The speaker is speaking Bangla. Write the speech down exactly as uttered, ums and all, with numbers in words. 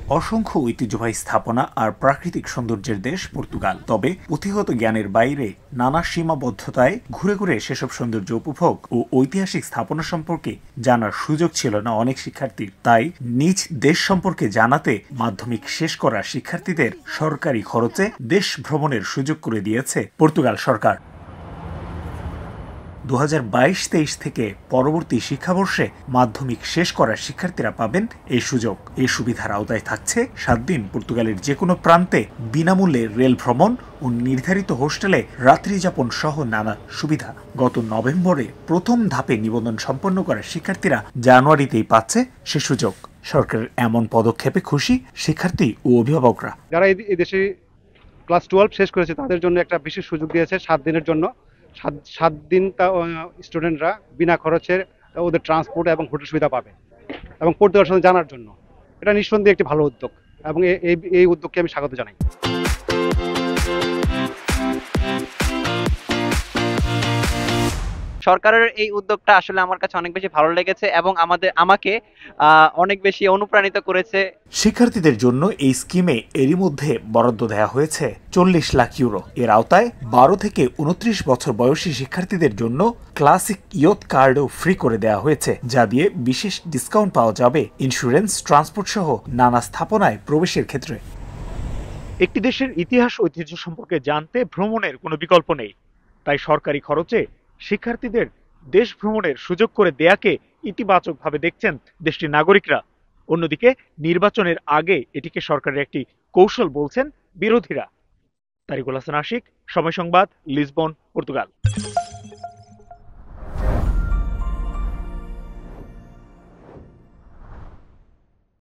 অসংখ্য ঐতিহ্যবাহী স্থাপনা আর প্রাকৃতিক সৌন্দর্যের দেশ পর্তুগাল। তবে পুঁথিগত জ্ঞানের বাইরে নানা সীমাবদ্ধতায় ঘুরে ঘুরে সেসব সৌন্দর্য উপভোগ ও ঐতিহাসিক স্থাপনা সম্পর্কে জানার সুযোগ ছিল না অনেক শিক্ষার্থীর। তাই নিজ দেশ সম্পর্কে জানাতে মাধ্যমিক শেষ করা শিক্ষার্থীদের সরকারি খরচে দেশ ভ্রমণের সুযোগ করে দিয়েছে পর্তুগাল সরকার। দু হাজার বাইশ তেইশ থেকে পরবর্তী শিক্ষাবর্ষে মাধ্যমিক শেষ করা শিক্ষার্থীরা পাবেন এই সুযোগ। এই সুবিধার আওতায় থাকছে সাত দিন পর্তুগালের যে কোনো প্রান্তে বিনামূল্যে রেল ভ্রমণ ও নির্ধারিত হোস্টেলে রাত্রি যাপন সহ নানা সুবিধা। গত নভেম্বরে প্রথম ধাপে নিবন্ধন সম্পন্ন করা শিক্ষার্থীরা জানুয়ারিতেই পাচ্ছে সে সুযোগ। সরকারের এমন পদক্ষেপে খুশি শিক্ষার্থী ও অভিভাবকরা। যারা এই দেশে ক্লাস টুয়েলভ শেষ করেছে তাদের জন্য একটা বিশেষ সুযোগ দিয়েছে সাত দিনের জন্য। সাত সাত দিন তা স্টুডেন্টরা বিনা খরচে ওদের ট্রান্সপোর্ট এবং হোটেল সুবিধা পাবে এবং পর্তুগালের সাথে জানার জন্য এটা নিঃসন্দেহে একটি ভালো উদ্যোগ এবং এই এই উদ্যোগকে আমি স্বাগত জানাই। সরকারের এই উদ্যোগটা আসলে আমার কাছে অনেক বেশি ভালো লেগেছে এবং আমাদের আমাকে অনেক বেশি অনুপ্রাণিত করেছে। শিক্ষার্থীদের জন্য এই স্কিমে এরই মধ্যে বরাদ্দ দেওয়া হয়েছে চল্লিশ লাখ ইউরো। এর আওতায় বারো থেকে উনত্রিশ বছর বয়সী শিক্ষার্থীদের জন্য ক্লাসিক ইয়থ কার্ডও ফ্রি করে দেওয়া হয়েছে, যা দিয়ে বিশেষ ডিসকাউন্ট পাওয়া যাবে ইন্স্যুরেন্স, ট্রান্সপোর্ট সহ নানা স্থাপনায় প্রবেশের ক্ষেত্রে। একটি দেশের ইতিহাস ঐতিহ্য সম্পর্কে জানতে ভ্রমণের কোনো বিকল্প নেই, তাই সরকারি খরচে শিক্ষার্থীদের দেশ ভ্রমণের সুযোগ করে দেয়াকে ইতিবাচকভাবে দেখছেন দেশটির নাগরিকরা। অন্যদিকে নির্বাচনের আগে এটিকে সরকারের একটি কৌশল বলছেন বিরোধীরা। তারিকুল হাসান আশিক, সময় সংবাদ, লিসবন, পর্তুগাল।